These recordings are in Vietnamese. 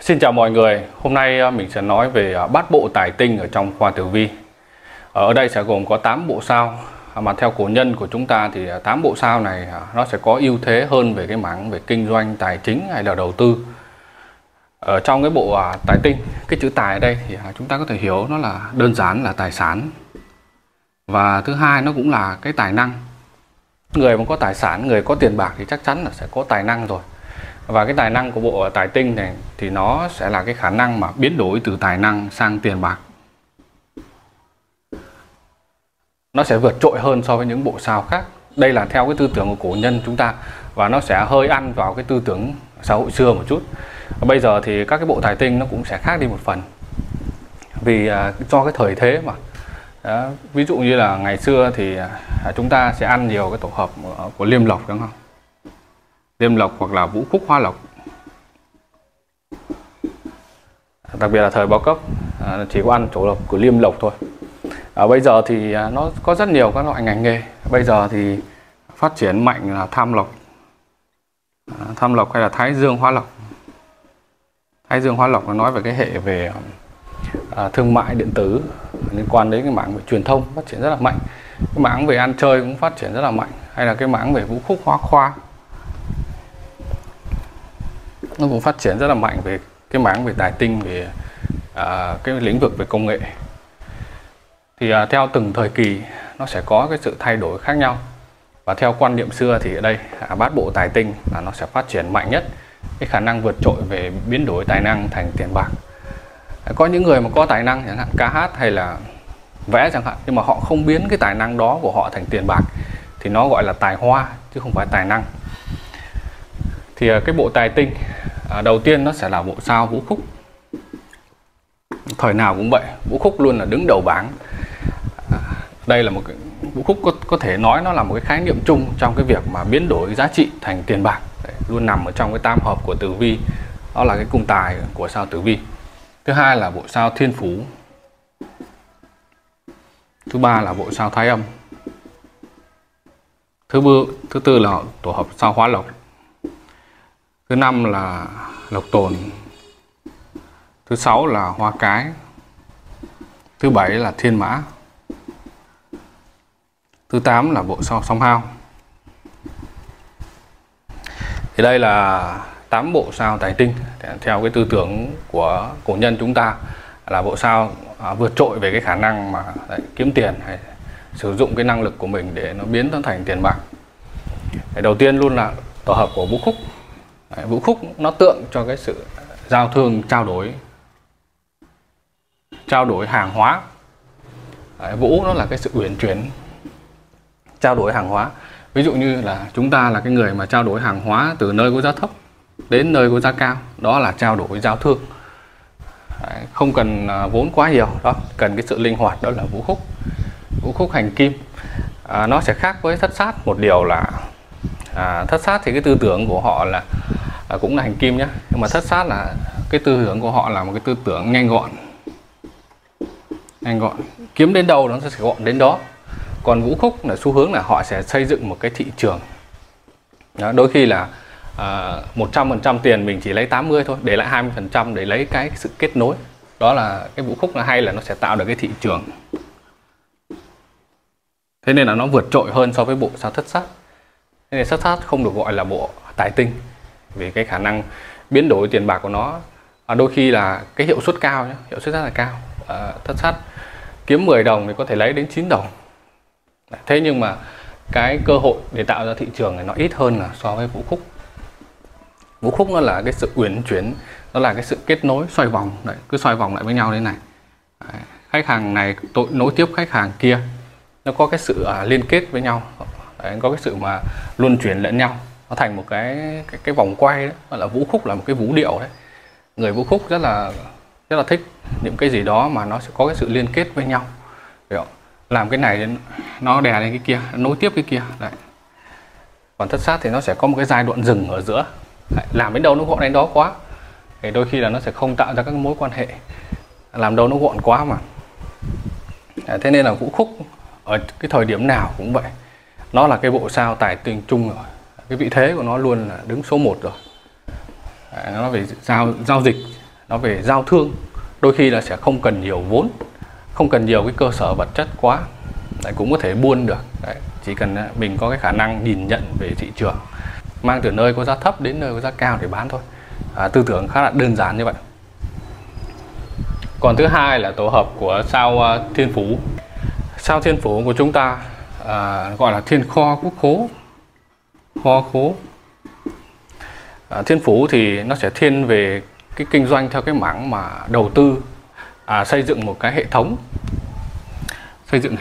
Xin chào mọi người, hôm nay mình sẽ nói về bát bộ tài tinh ở trong khoa tử vi. Ở đây sẽ gồm có 8 bộ sao, mà theo cổ nhân của chúng ta thì 8 bộ sao này nó sẽ có ưu thế hơn về cái mảng về kinh doanh, tài chính hay là đầu tư. Ở trong cái bộ tài tinh, cái chữ tài ở đây thì chúng ta có thể hiểu nó là đơn giản là tài sản. Và thứ hai nó cũng là cái tài năng. Người mà có tài sản, người có tiền bạc thì chắc chắn là sẽ có tài năng rồi. Và cái tài năng của bộ tài tinh này thì nó sẽ là cái khả năng mà biến đổi từ tài năng sang tiền bạc. Nó sẽ vượt trội hơn so với những bộ sao khác. Đây là theo cái tư tưởng của cổ nhân chúng ta, và nó sẽ hơi ăn vào cái tư tưởng xã hội xưa một chút. Bây giờ thì các cái bộ tài tinh nó cũng sẽ khác đi một phần, vì cho cái thời thế mà. Đó, ví dụ như là ngày xưa thì chúng ta sẽ ăn nhiều cái tổ hợp của liêm lộc, đúng không? Liêm lộc hoặc là vũ khúc hoa lộc. Đặc biệt là thời bao cấp chỉ có ăn tổ hợp của liêm lộc thôi. Bây giờ thì nó có rất nhiều các loại ngành nghề. Bây giờ thì phát triển mạnh là tham lộc hay là thái dương hóa lộc. Thái dương hóa lộc nó nói về cái hệ về thương mại điện tử, liên quan đến cái mảng về truyền thông phát triển rất là mạnh. Cái mảng về ăn chơi cũng phát triển rất là mạnh, hay là cái mảng về vũ khúc hóa khoa nó cũng phát triển rất là mạnh về cái mảng về tài tinh, về cái lĩnh vực về công nghệ. Thì theo từng thời kỳ nó sẽ có cái sự thay đổi khác nhau. Và theo quan niệm xưa thì ở đây bát bộ tài tinh là nó sẽ phát triển mạnh nhất, cái khả năng vượt trội về biến đổi tài năng thành tiền bạc. Có những người mà có tài năng chẳng hạn ca hát hay là vẽ chẳng hạn, nhưng mà họ không biến cái tài năng đó của họ thành tiền bạc thì nó gọi là tài hoa chứ không phải tài năng. Thì cái bộ tài tinh đầu tiên nó sẽ là bộ sao vũ khúc. Thời nào cũng vậy, vũ khúc luôn là đứng đầu bảng. Đây là một cái vũ khúc có thể nói nó là một cái khái niệm chung trong cái việc mà biến đổi giá trị thành tiền bạc. Luôn nằm ở trong cái tam hợp của tử vi, đó là cái cung tài của sao tử vi. Thứ hai là bộ sao thiên phú. Thứ ba là bộ sao thái âm. Thứ tư là tổ hợp sao hóa lộc. Thứ năm là lộc tồn. Thứ sáu là hoa cái. Thứ bảy là thiên mã. Thứ 8 là bộ sao song hao. Thì đây là 8 bộ sao tài tinh theo cái tư tưởng của cổ nhân chúng ta, là bộ sao vượt trội về cái khả năng mà kiếm tiền hay sử dụng cái năng lực của mình để nó biến nó thành tiền bạc. Đầu tiên luôn là tổ hợp của vũ khúc. Vũ khúc nó tượng cho cái sự giao thương, trao đổi hàng hóa. Vũ nó là cái sự uyển chuyển, trao đổi hàng hóa. Ví dụ như là chúng ta là cái người mà trao đổi hàng hóa từ nơi có giá thấp đến nơi có giá cao, đó là trao đổi giao thương. Không cần vốn quá nhiều, đó cần cái sự linh hoạt, đó là vũ khúc. Vũ khúc hành kim. Nó sẽ khác với thất sát một điều là thất sát thì cái tư tưởng của họ là cũng là hành kim nhé, nhưng mà thất sát là cái tư tưởng của họ là một cái tư tưởng nhanh gọn, kiếm đến đâu nó sẽ gọn đến đó. Còn vũ khúc là xu hướng là họ sẽ xây dựng một cái thị trường. Đó, đôi khi là 100% tiền mình chỉ lấy 80 thôi, để lại 20% để lấy cái sự kết nối. Đó là cái vũ khúc là hay, là nó sẽ tạo được cái thị trường. Thế nên là nó vượt trội hơn so với bộ sao thất sát. Thế nên thất sát không được gọi là bộ tài tinh, vì cái khả năng biến đổi tiền bạc của nó đôi khi là cái hiệu suất cao nhé, hiệu suất rất là cao. Thất sát kiếm 10 đồng thì có thể lấy đến 9 đồng. Thế nhưng mà cái cơ hội để tạo ra thị trường này nó ít hơn là so với vũ khúc. Vũ khúc nó là cái sự uyển chuyển, nó là cái sự kết nối, xoay vòng. Đấy, cứ xoay vòng lại với nhau thế này. Đấy, khách hàng này nối tiếp khách hàng kia, nó có cái sự liên kết với nhau. Đấy, có cái sự mà luân chuyển lẫn nhau, nó thành một cái vòng quay. Đấy, gọi là vũ khúc, là một cái vũ điệu đấy. Người vũ khúc rất là thích những cái gì đó mà nó sẽ có cái sự liên kết với nhau. Hiểu không? Làm cái này nó đè lên cái kia, nối tiếp cái kia. Đấy. Còn thất sát thì nó sẽ có một cái giai đoạn dừng ở giữa. Đấy. Làm đến đâu nó gọn đến đó quá thì đôi khi là nó sẽ không tạo ra các mối quan hệ. Làm đâu nó gọn quá mà. Đấy. Thế nên là vũ khúc ở cái thời điểm nào cũng vậy, nó là cái bộ sao tài tinh chung rồi. Cái vị thế của nó luôn là đứng số 1 rồi. Nó về giao dịch nó về giao thương, đôi khi là sẽ không cần nhiều vốn, không cần nhiều cái cơ sở vật chất quá. Đấy, cũng có thể buôn được. Đấy, chỉ cần mình có cái khả năng nhìn nhận về thị trường, mang từ nơi có giá thấp đến nơi có giá cao để bán thôi. Tư tưởng khá là đơn giản như vậy. Còn thứ hai là tổ hợp của sao Thiên Phủ. Sao Thiên Phủ của chúng ta gọi là thiên kho quốc khố, kho khố. Thiên Phủ thì nó sẽ thiên về cái kinh doanh theo cái mảng mà đầu tư, xây dựng một cái hệ thống, xây dựng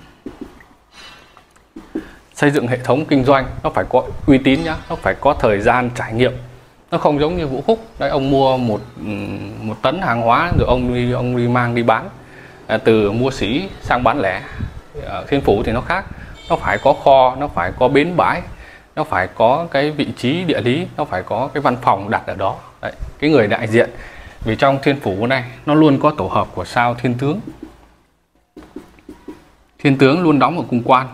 hệ thống kinh doanh. Nó phải có uy tín nhá, nó phải có thời gian trải nghiệm. Nó không giống như Vũ Khúc đấy, ông mua một tấn hàng hóa rồi ông đi mang đi bán, từ mua sỉ sang bán lẻ. Thiên Phủ thì nó khác, nó phải có kho, nó phải có bến bãi, nó phải có cái vị trí địa lý, nó phải có cái văn phòng đặt ở đó. Đấy, cái người đại diện. Vì trong Thiên Phủ này nó luôn có tổ hợp của sao Thiên Tướng. Thiên Tướng luôn đóng ở cung quan,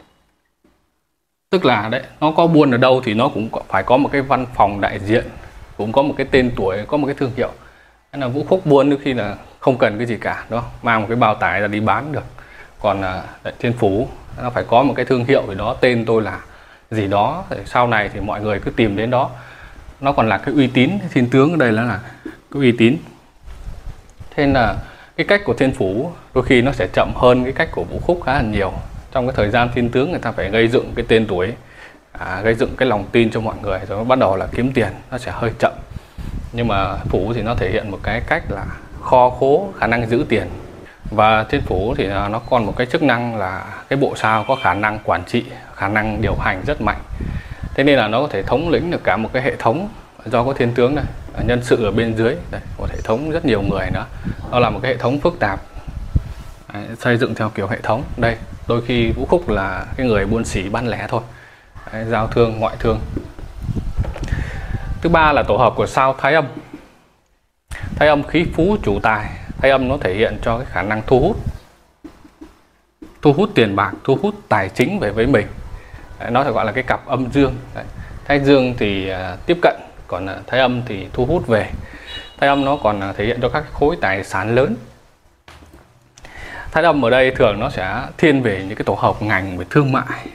tức là đấy, nó có buôn ở đâu thì nó cũng phải có một cái văn phòng đại diện, cũng có một cái tên tuổi, có một cái thương hiệu. Nên là Vũ Khúc buôn đôi khi là không cần cái gì cả, đúng không? Mang một cái bao tải ra đi bán được. Còn Thiên Phủ nó phải có một cái thương hiệu gì đó, tên tôi là gì đó, sau này thì mọi người cứ tìm đến đó. Nó còn là cái uy tín. Thiên Tướng ở đây là cái uy tín. Thế nên là cái cách của Thiên Phủ đôi khi nó sẽ chậm hơn cái cách của Vũ Khúc khá là nhiều. Trong cái thời gian Thiên Tướng người ta phải gây dựng cái tên tuổi, gây dựng cái lòng tin cho mọi người, rồi nó bắt đầu là kiếm tiền, nó sẽ hơi chậm. Nhưng mà Phủ thì nó thể hiện một cái cách là kho khố, khả năng giữ tiền. Và Thiên Phủ thì nó còn một cái chức năng là cái bộ sao có khả năng quản trị, khả năng điều hành rất mạnh. Thế nên là nó có thể thống lĩnh được cả một cái hệ thống do có Thiên Tướng này, nhân sự ở bên dưới, đây, một hệ thống rất nhiều người nữa. Nó là một cái hệ thống phức tạp. Đấy, xây dựng theo kiểu hệ thống. Đây, đôi khi Vũ Khúc là cái người buôn sỉ bán lẻ thôi. Đấy, giao thương, ngoại thương. Thứ ba là tổ hợp của sao Thái Âm. Thái Âm khí phú chủ tài. Thái Âm nó thể hiện cho cái khả năng thu hút tiền bạc, thu hút tài chính về với mình. Đấy, nó phải gọi là cái cặp âm dương. Đấy, Thái Dương thì tiếp cận, còn Thái Âm thì thu hút về. Thái Âm nó còn thể hiện cho các khối tài sản lớn. Thái Âm ở đây thường nó sẽ thiên về những cái tổ hợp ngành về thương mại,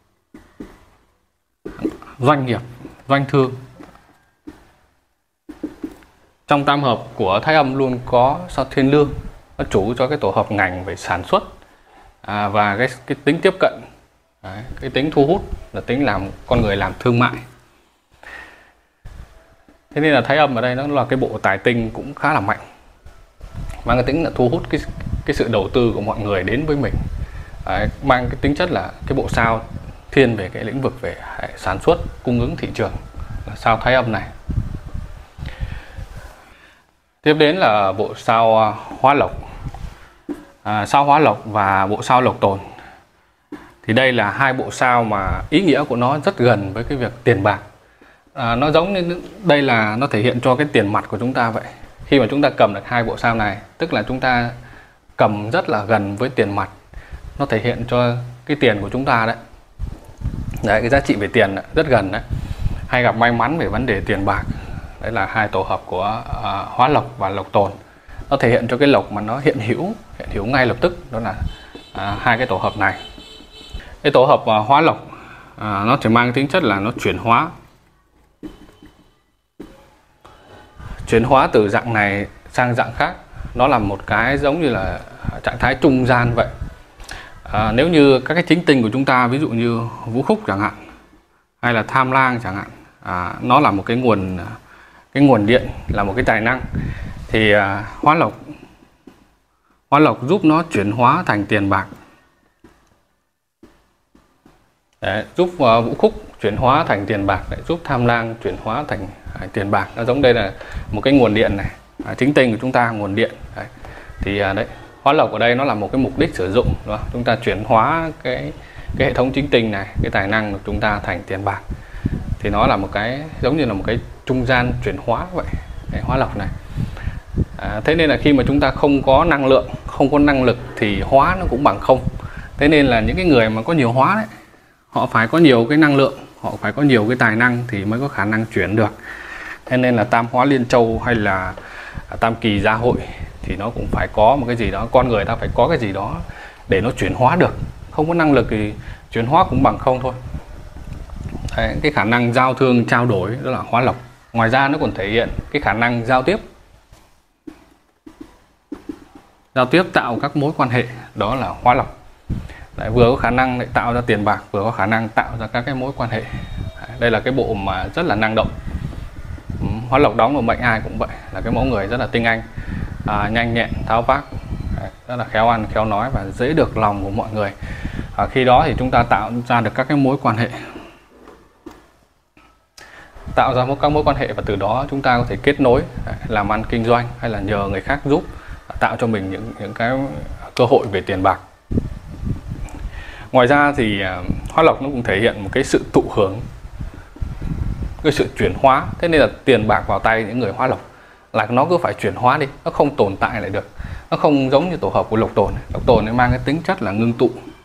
doanh nghiệp, doanh thương. Trong tam hợp của Thái Âm luôn có sao Thiên Lương, nó chủ cho cái tổ hợp ngành về sản xuất, và cái tính tiếp cận. Đấy, cái tính thu hút là tính làm con người làm thương mại. Thế nên là Thái Âm ở đây nó là cái bộ tài tinh cũng khá là mạnh, mang cái tính là thu hút cái sự đầu tư của mọi người đến với mình. Đấy, mang cái tính chất là cái bộ sao thiên về cái lĩnh vực về sản xuất, cung ứng thị trường, là sao Thái Âm này. Tiếp đến là bộ sao Hóa Lộc. Sao Hóa Lộc và bộ sao Lộc Tồn thì đây là hai bộ sao mà ý nghĩa của nó rất gần với cái việc tiền bạc. Nó giống như đây là nó thể hiện cho cái tiền mặt của chúng ta vậy. Khi mà chúng ta cầm được hai bộ sao này, tức là chúng ta cầm rất là gần với tiền mặt, nó thể hiện cho cái tiền của chúng ta đấy. Đấy, cái giá trị về tiền rất gần đấy. Hay gặp may mắn về vấn đề tiền bạc. Đấy là hai tổ hợp của Hóa Lộc và Lộc Tồn. Nó thể hiện cho cái lộc mà nó hiện hữu ngay lập tức, đó là hai cái tổ hợp này. Cái tổ hợp Hóa Lộc nó chỉ mang tính chất là nó chuyển hóa từ dạng này sang dạng khác. Nó là một cái giống như là trạng thái trung gian vậy. Nếu như các cái chính tinh của chúng ta, ví dụ như Vũ Khúc chẳng hạn, hay là Tham Lang chẳng hạn, nó là một cái nguồn điện, là một cái tài năng, thì Hóa Lộc giúp nó chuyển hóa thành tiền bạc. Đấy, giúp Vũ Khúc chuyển hóa thành tiền bạc, lại giúp Tham Lang chuyển hóa thành tiền bạc. Nó giống đây là một cái nguồn điện này, chính tinh của chúng ta, nguồn điện. Đấy. Thì đấy, Hóa Lộc ở đây nó là một cái mục đích sử dụng, đúng không? Chúng ta chuyển hóa cái hệ thống chính tinh này, cái tài năng của chúng ta thành tiền bạc. Thì nó là một cái giống như là một cái trung gian chuyển hóa vậy, cái Hóa Lộc này. Thế nên là khi mà chúng ta không có năng lượng, không có năng lực thì hóa nó cũng bằng không. Thế nên là những cái người mà có nhiều hóa đấy, họ phải có nhiều cái năng lượng, họ phải có nhiều cái tài năng thì mới có khả năng chuyển được. Thế nên là Tam Hóa Liên Châu hay là tam kỳ gia hội thì nó cũng phải có một cái gì đó, con người ta phải có cái gì đó để nó chuyển hóa được. Không có năng lực thì chuyển hóa cũng bằng không thôi. Đấy, cái khả năng giao thương trao đổi đó là hóa lộc. Ngoài ra nó còn thể hiện cái khả năng giao tiếp tạo các mối quan hệ, đó là hóa lộc. Đấy, vừa có khả năng để tạo ra tiền bạc, vừa có khả năng tạo ra các cái mối quan hệ. Đấy, đây là cái bộ mà rất là năng động. Hóa lộc đóng vào mệnh ai cũng vậy, là cái mẫu người rất là tinh anh, nhanh nhẹn, tháo vát, rất là khéo ăn khéo nói và dễ được lòng của mọi người. Khi đó thì chúng ta tạo ra được các cái mối quan hệ, các mối quan hệ, và từ đó chúng ta có thể kết nối, làm ăn kinh doanh hay là nhờ người khác giúp, tạo cho mình những cái cơ hội về tiền bạc. Ngoài ra thì hóa lộc nó cũng thể hiện một cái sự thụ hưởng, cái sự chuyển hóa. Thế nên là tiền bạc vào tay những người hóa lộc là nó cứ phải chuyển hóa đi, nó không tồn tại lại được. Nó không giống như tổ hợp của lộc tồn. Lộc tồn nó mang cái tính chất là ngưng tụ,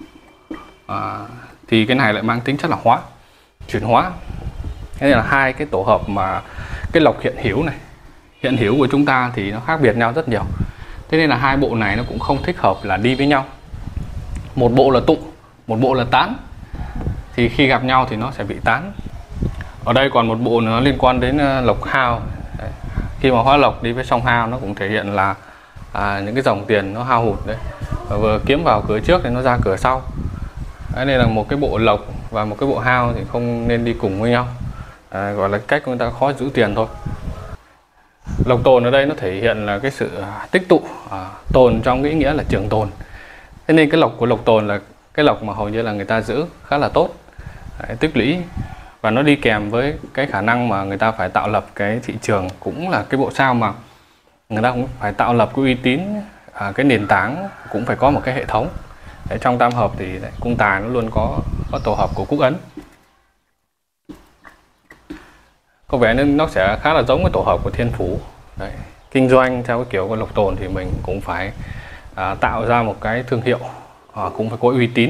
thì cái này lại mang tính chất là hóa, chuyển hóa. Thế nên là hai cái tổ hợp mà cái lộc hiện hữu của chúng ta thì nó khác biệt nhau rất nhiều. Thế nên là hai bộ này nó cũng không thích hợp là đi với nhau. Một bộ là tụ, một bộ là tán, thì khi gặp nhau thì nó sẽ bị tán. Ở đây còn một bộ nó liên quan đến lộc hao. Đấy. Khi mà hóa lộc đi với song hao, nó cũng thể hiện là những cái dòng tiền nó hao hụt đấy, và vừa kiếm vào cửa trước thì nó ra cửa sau. Đấy, nên là một cái bộ lộc và một cái bộ hao thì không nên đi cùng với nhau. Gọi là cách người ta khó giữ tiền thôi. Lộc tồn ở đây nó thể hiện là cái sự tích tụ, tồn trong cái ý nghĩa là trường tồn. Thế nên cái lộc của lộc tồn là cái lộc mà hầu như là người ta giữ khá là tốt. Đấy, tích lũy, và nó đi kèm với cái khả năng mà người ta phải tạo lập cái thị trường, cũng là cái bộ sao mà người ta cũng phải tạo lập cái uy tín, cái nền tảng cũng phải có một cái hệ thống. Đấy, trong tam hợp thì cung tài nó luôn có tổ hợp của quốc ấn. Có vẻ nên nó sẽ khá là giống với tổ hợp của thiên phủ. Đấy, kinh doanh theo cái kiểu của lộc tồn thì mình cũng phải tạo ra một cái thương hiệu, cũng phải có uy tín.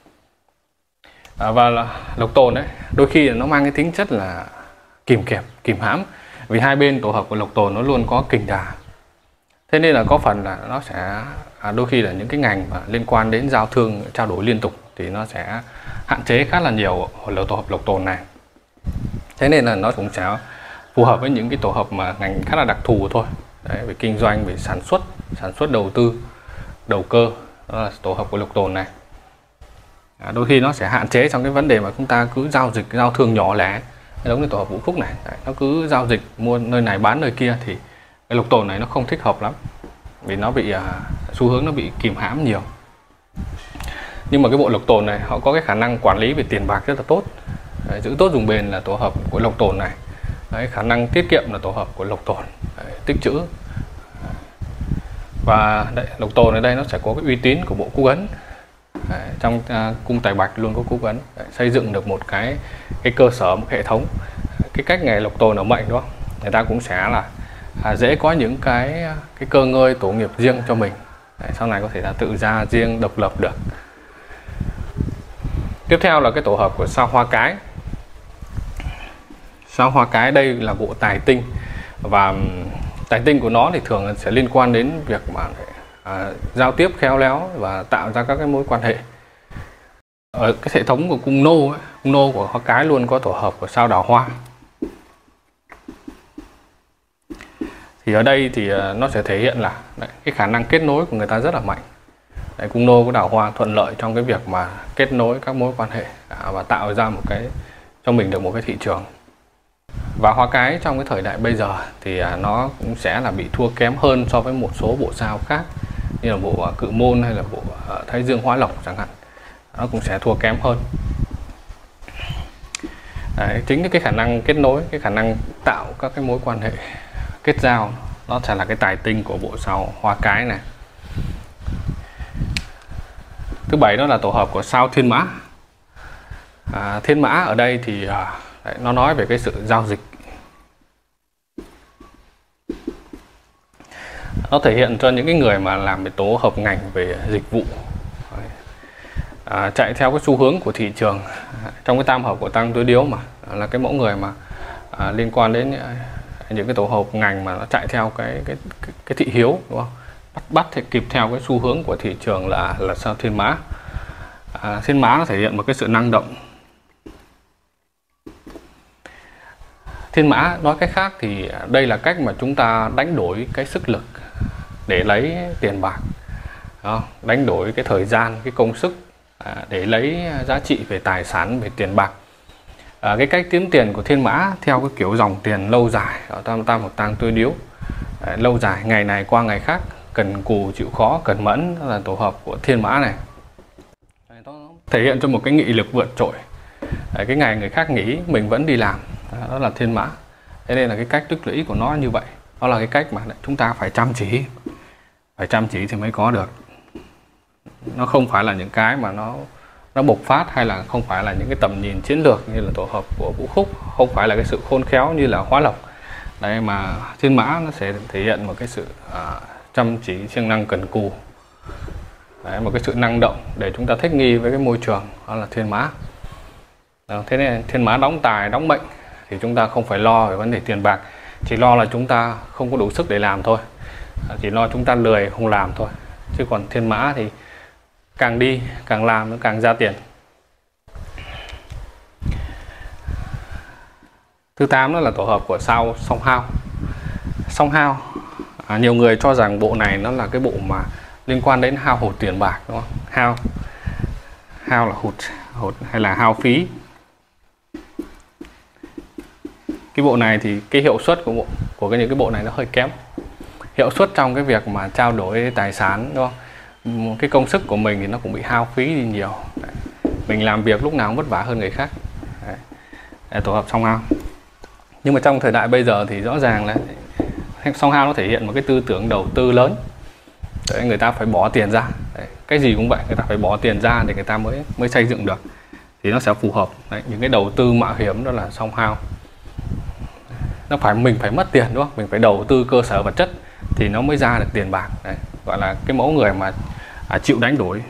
Và lộc tồn đấy đôi khi nó mang cái tính chất là kìm kẹp, kìm hãm, vì hai bên tổ hợp của lộc tồn nó luôn có kình đà. Thế nên là có phần là nó sẽ đôi khi là những cái ngành mà liên quan đến giao thương trao đổi liên tục thì nó sẽ hạn chế khá là nhiều ở tổ hợp lộc tồn này. Thế nên là nó cũng sẽ phù hợp với những cái tổ hợp mà ngành khá là đặc thù thôi. Đấy, về kinh doanh, về sản xuất đầu tư, đầu cơ, đó là tổ hợp của lộc tồn này. Đôi khi nó sẽ hạn chế trong cái vấn đề mà chúng ta cứ giao thương nhỏ lẻ, giống như tổ hợp Vũ Phúc này. Đấy, nó cứ giao dịch mua nơi này bán nơi kia thì cái lộc tồn này nó không thích hợp lắm, vì nó bị xu hướng nó bị kìm hãm nhiều. Nhưng mà cái bộ lộc tồn này họ có cái khả năng quản lý về tiền bạc rất là tốt. Đấy, giữ tốt dùng bền là tổ hợp của lộc tồn này. Đấy, khả năng tiết kiệm là tổ hợp của lộc tồn. Đấy, tích trữ. Và đấy, lộc tồn ở đây nó sẽ có cái uy tín của bộ quốc ấn. Đấy, trong cung tài bạch luôn có quốc ấn. Đấy, xây dựng được một cái cơ sở, một hệ thống. Cái cách nghề lộc tồn ở mệnh đó, người ta cũng sẽ là dễ có những cái cơ ngơi tổ nghiệp riêng cho mình. Đấy, sau này có thể là tự ra riêng, độc lập được. Tiếp theo là cái tổ hợp của sao hoa cái. Sao hoa cái đây là bộ tài tinh, và tài tinh của nó thì thường sẽ liên quan đến việc mà giao tiếp khéo léo và tạo ra các cái mối quan hệ. Ở cái hệ thống của cung nô của hoa cái luôn có tổ hợp của sao đào hoa. Thì ở đây thì nó sẽ thể hiện là cái khả năng kết nối của người ta rất là mạnh. Đấy, cung nô của đào hoa thuận lợi trong cái việc mà kết nối các mối quan hệ và tạo ra một cái cho mình được một cái thị trường. Và hoa cái trong cái thời đại bây giờ thì nó cũng sẽ là bị thua kém hơn so với một số bộ sao khác, như là bộ Cự Môn hay là bộ Thái Dương Hóa Lộc chẳng hạn. Nó cũng sẽ thua kém hơn. Đấy, chính cái khả năng kết nối, cái khả năng tạo các cái mối quan hệ, kết giao, nó sẽ là cái tài tinh của bộ sao hoa cái này. Thứ bảy đó là tổ hợp của sao Thiên Mã. Thiên Mã ở đây thì đấy, nó nói về cái sự giao dịch. Nó thể hiện cho những cái người mà làm cái tổ hợp ngành về dịch vụ, chạy theo cái xu hướng của thị trường. Trong cái tam hợp của Tăng Tứ Điếu mà là cái mẫu người mà liên quan đến những cái tổ hợp ngành mà nó chạy theo cái thị hiếu, đúng không? Bắt thì kịp theo cái xu hướng của thị trường là sao Thiên Mã. Thiên Mã nó thể hiện một cái sự năng động. Thiên Mã nói cách khác thì đây là cách mà chúng ta đánh đổi cái sức lực để lấy tiền bạc, đánh đổi cái thời gian, cái công sức để lấy giá trị về tài sản, về tiền bạc. Cái cách kiếm tiền của Thiên Mã theo cái kiểu dòng tiền lâu dài, tam tam một tang tươi điếu, lâu dài, ngày này qua ngày khác, cần cù chịu khó, cẩn mẫn, đó là tổ hợp của Thiên Mã này. Nó thể hiện cho một cái nghị lực vượt trội. Cái ngày người khác nghỉ mình vẫn đi làm, đó là Thiên Mã. Thế nên là cái cách tích lũy của nó như vậy. Đó là cái cách mà chúng ta phải chăm chỉ, thì mới có được. Nó không phải là những cái mà nó bộc phát, hay là không phải là những cái tầm nhìn chiến lược như là tổ hợp của Vũ Khúc, không phải là cái sự khôn khéo như là Hóa Lộc. Đấy, mà Thiên Mã nó sẽ thể hiện một cái sự chăm chỉ, siêng năng, cần cù. Đấy, một cái sự năng động để chúng ta thích nghi với cái môi trường, đó là Thiên Mã. Thế nên Thiên Mã đóng tài, đóng mệnh thì chúng ta không phải lo về vấn đề tiền bạc, chỉ lo là chúng ta không có đủ sức để làm thôi, chỉ lo chúng ta lười không làm thôi. Chứ còn Thiên Mã thì càng đi càng làm nó càng ra tiền. Thứ 8 đó là tổ hợp của sao Song Hao. Song Hao, nhiều người cho rằng bộ này nó là cái bộ mà liên quan đến hao hụt tiền bạc, đúng không? Hao là hụt hay là hao phí. Cái bộ này thì cái hiệu suất của những cái bộ này nó hơi kém. Hiệu suất trong cái việc mà trao đổi tài sản, đúng không? Cái công sức của mình thì nó cũng bị hao phí đi nhiều. Mình làm việc lúc nào cũng vất vả hơn người khác. Tổ hợp Song Hao. Nhưng mà trong thời đại bây giờ thì rõ ràng là Song Hao nó thể hiện một cái tư tưởng đầu tư lớn. Đấy, người ta phải bỏ tiền ra. Đấy, cái gì cũng vậy, người ta phải bỏ tiền ra để người ta mới xây dựng được. Thì nó sẽ phù hợp. Đấy, những cái đầu tư mạo hiểm đó là Song Hao. Mình phải mất tiền, đúng không? Mình phải đầu tư cơ sở vật chất thì nó mới ra được tiền bạc. Đấy, gọi là cái mẫu người mà chịu đánh đổi.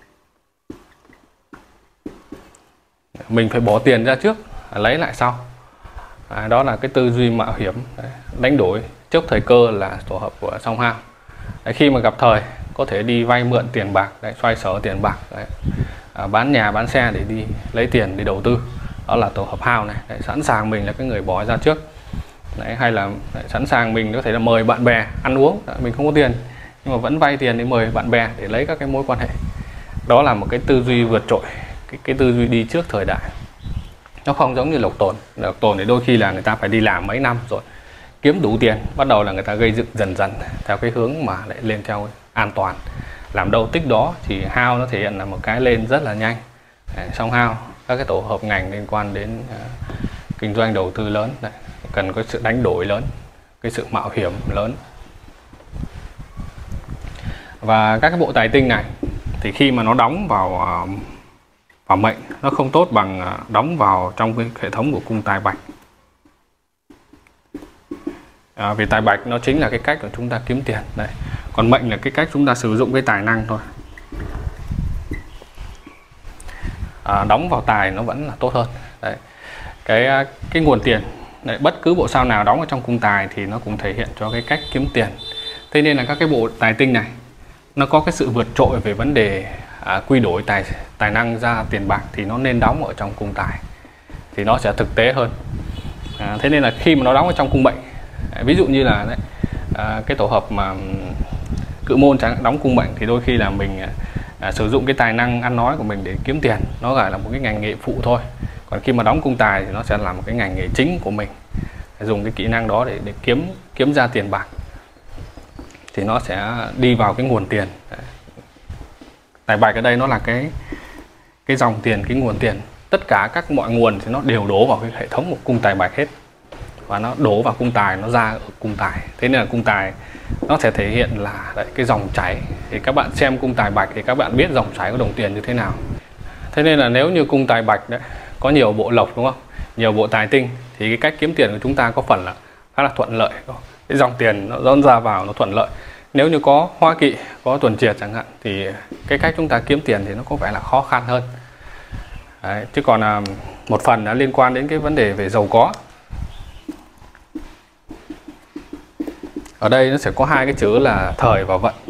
Mình phải bỏ tiền ra trước, lấy lại sau. Đó là cái tư duy mạo hiểm. Đấy, đánh đổi trước thời cơ là tổ hợp của Song Hao. Đấy, khi mà gặp thời có thể đi vay mượn tiền bạc, đấy, xoay sở tiền bạc, đấy, bán nhà bán xe để đi lấy tiền để đầu tư. Đó là tổ hợp Hao này. Đấy, sẵn sàng mình là cái người bỏ ra trước. Đấy, hay là sẵn sàng mình có thể là mời bạn bè ăn uống, mình không có tiền nhưng mà vẫn vay tiền để mời bạn bè để lấy các cái mối quan hệ. Đó là một cái tư duy vượt trội, cái tư duy đi trước thời đại. Nó không giống như Lộc Tồn. Lộc Tồn thì đôi khi là người ta phải đi làm mấy năm rồi kiếm đủ tiền, bắt đầu là người ta gây dựng dần dần theo cái hướng mà lại lên theo an toàn, làm đâu tích đó. Thì Hao nó thể hiện là một cái lên rất là nhanh. Song Hao, các cái tổ hợp ngành liên quan đến kinh doanh đầu tư lớn. Đấy, cần có sự đánh đổi lớn, cái sự mạo hiểm lớn. Và các cái bộ tài tinh này thì khi mà nó đóng vào mệnh, nó không tốt bằng đóng vào trong cái hệ thống của cung tài bạch. Vì tài bạch nó chính là cái cách của chúng ta kiếm tiền. Đấy, còn mệnh là cái cách chúng ta sử dụng cái tài năng thôi. Đóng vào tài nó vẫn là tốt hơn. Đấy, cái nguồn tiền. Đấy, bất cứ bộ sao nào đóng ở trong cung tài thì nó cũng thể hiện cho cái cách kiếm tiền. Thế nên là các cái bộ tài tinh này nó có cái sự vượt trội về vấn đề quy đổi tài năng ra tiền bạc thì nó nên đóng ở trong cung tài thì nó sẽ thực tế hơn. Thế nên là khi mà nó đóng ở trong cung mệnh, ví dụ như là cái tổ hợp mà Cự Môn đóng cung mệnh thì đôi khi là mình sử dụng cái tài năng ăn nói của mình để kiếm tiền, nó gọi là một cái ngành nghề phụ thôi. Còn khi mà đóng cung tài thì nó sẽ là một cái ngành nghề chính của mình, dùng cái kỹ năng đó để kiếm ra tiền bạc thì nó sẽ đi vào cái nguồn tiền. Tài bạch ở đây nó là cái dòng tiền, cái nguồn tiền. Tất cả các mọi nguồn thì nó đều đổ vào cái hệ thống của cung tài bạch hết, và nó đổ vào cung tài, nó ra ở cung tài. Thế nên là cung tài nó sẽ thể hiện là cái dòng chảy. Thì các bạn xem cung tài bạch thì các bạn biết dòng chảy của đồng tiền như thế nào. Thế nên là nếu như cung tài bạch đấy có nhiều bộ lộc, đúng không, nhiều bộ tài tinh, thì cái cách kiếm tiền của chúng ta có phần là khá là thuận lợi. Cái dòng tiền nó dọn ra vào nó thuận lợi. Nếu như có hoa kỵ, có tuần triệt chẳng hạn, thì cái cách chúng ta kiếm tiền thì nó có vẻ là khó khăn hơn. Đấy, chứ còn một phần nó liên quan đến cái vấn đề về giàu có. Ở đây nó sẽ có hai cái chữ là thời và vận.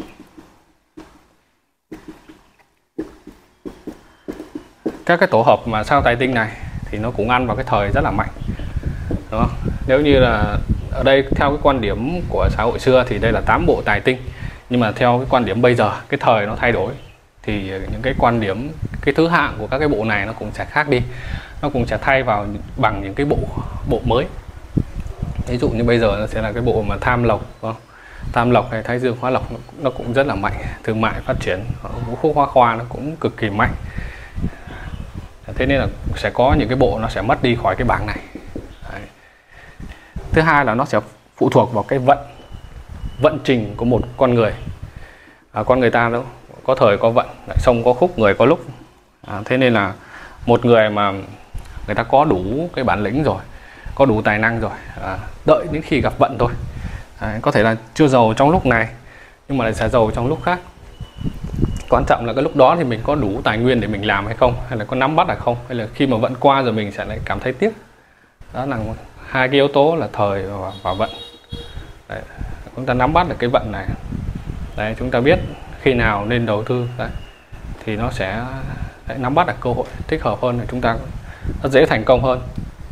Các cái tổ hợp mà sao tài tinh này thì nó cũng ăn vào cái thời rất là mạnh. Đó. Nếu như là ở đây theo cái quan điểm của xã hội xưa thì đây là 8 bộ tài tinh, nhưng mà theo cái quan điểm bây giờ cái thời nó thay đổi thì những cái quan điểm, cái thứ hạng của các cái bộ này nó cũng sẽ khác đi, nó cũng sẽ thay vào bằng những cái bộ mới. Ví dụ như bây giờ nó sẽ là cái bộ mà tham lộc, đúng không? Tam lộc hay thái dương hóa lộc nó cũng rất là mạnh, thương mại phát triển, vũ khúc hoa khoa nó cũng cực kỳ mạnh. Thế nên là sẽ có những cái bộ nó sẽ mất đi khỏi cái bảng này. Đấy. Thứ hai là nó sẽ phụ thuộc vào cái vận trình của một con người. Con người ta nó có thời có vận, sông có khúc, người có lúc. Thế nên là một người mà người ta có đủ cái bản lĩnh rồi, có đủ tài năng rồi, đợi đến khi gặp vận thôi. Có thể là chưa giàu trong lúc này nhưng mà lại sẽ giàu trong lúc khác. Quan trọng là cái lúc đó thì mình có đủ tài nguyên để mình làm hay không, hay là có nắm bắt hay không, hay là khi mà vận qua rồi mình sẽ lại cảm thấy tiếc. Đó là hai cái yếu tố là thời và vận. Đấy, chúng ta nắm bắt được cái vận này. Đấy, chúng ta biết khi nào nên đầu tư. Đấy, thì nó sẽ nắm bắt được cơ hội thích hợp hơn, để chúng ta nó dễ thành công hơn.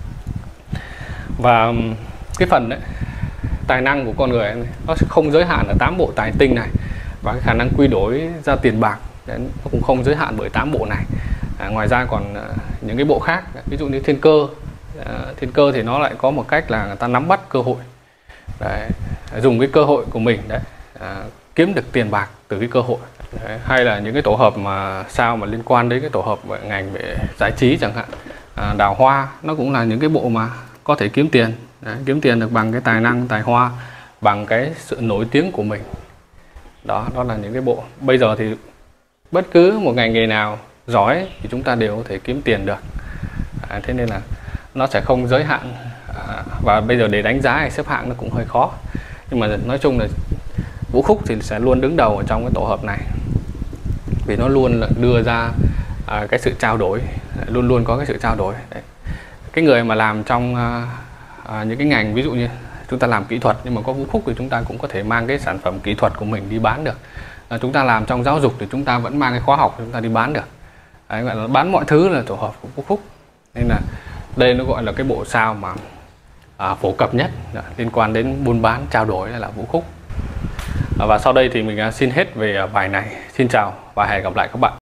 Và cái phần đấy, tài năng của con người nó sẽ không giới hạn ở 8 bộ tài tinh này, và cái khả năng quy đổi ra tiền bạc nó cũng không giới hạn bởi 8 bộ này. Ngoài ra còn những cái bộ khác, ví dụ như thiên cơ. Thiên cơ thì nó lại có một cách là người ta nắm bắt cơ hội. Đấy, dùng cái cơ hội của mình đấy, kiếm được tiền bạc từ cái cơ hội. Đấy, hay là những cái tổ hợp mà sao mà liên quan đến cái tổ hợp ngành về giải trí chẳng hạn, đào hoa, nó cũng là những cái bộ mà có thể kiếm tiền. Đấy, kiếm tiền được bằng cái tài năng, tài hoa, bằng cái sự nổi tiếng của mình. Đó là những cái bộ. Bây giờ thì bất cứ một ngành nghề nào giỏi thì chúng ta đều có thể kiếm tiền được. Thế nên là nó sẽ không giới hạn. Và bây giờ để đánh giá hay xếp hạng nó cũng hơi khó. Nhưng mà nói chung là vũ khúc thì sẽ luôn đứng đầu ở trong cái tổ hợp này, vì nó luôn là đưa ra cái sự trao đổi, luôn luôn có cái sự trao đổi. Đấy. Cái người mà làm trong những cái ngành ví dụ như chúng ta làm kỹ thuật nhưng mà có vũ khúc thì chúng ta cũng có thể mang cái sản phẩm kỹ thuật của mình đi bán được. Chúng ta làm trong giáo dục thì chúng ta vẫn mang cái khóa học chúng ta đi bán được. Đấy, gọi là bán mọi thứ là tổ hợp của vũ khúc. Nên là đây nó gọi là cái bộ sao mà phổ cập nhất liên quan đến buôn bán trao đổi là vũ khúc. Và sau đây thì mình xin hết về bài này. Xin chào và hẹn gặp lại các bạn.